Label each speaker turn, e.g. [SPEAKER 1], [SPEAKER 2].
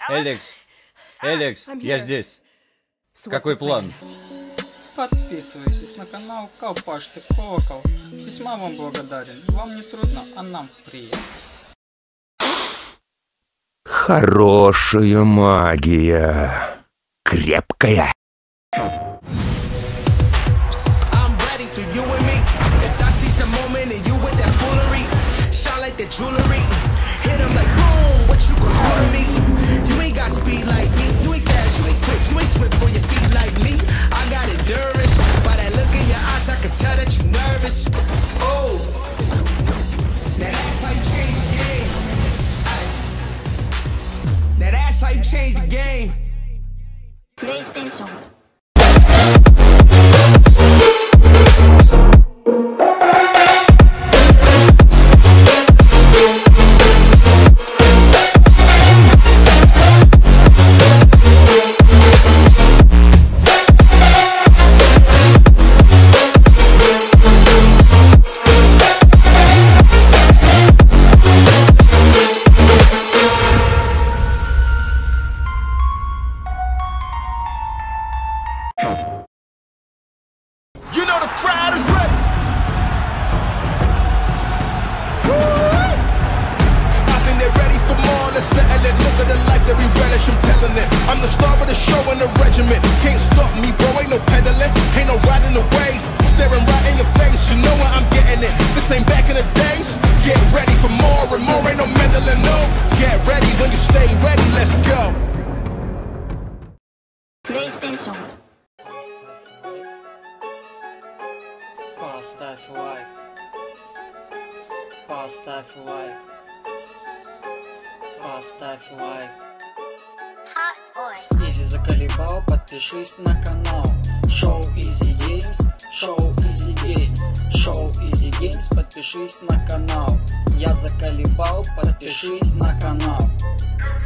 [SPEAKER 1] Эликс, я здесь. Какой план?
[SPEAKER 2] Подписывайтесь на канал, колпашьте колокол. Весьма вам благодарен. Вам не трудно, а нам приятно.
[SPEAKER 3] Хорошая магия. Крепкая.
[SPEAKER 4] Change the game. PlayStation.
[SPEAKER 3] You know the crowd is ready. I think they're ready for more. Let's settle it. Look at the life that we relish. I'm telling it. I'm the star of the show and the regiment. Can't stop me, bro. Ain't no pedaling. Ain't no riding the wave. Staring right in your face. You know where I'm getting it. This ain't back in the days. Get ready for more and more. Ain't no meddling. No. Get ready when you stay ready. Let's go.
[SPEAKER 4] PlayStation.
[SPEAKER 2] Поставь лайк. Поставь лайк. Поставь лайк. Изи заколебал, подпишись на канал. Шоу Easy Games, шоу Easy Games, шоу Easy Games, подпишись на канал. Я заколебал, подпишись на канал.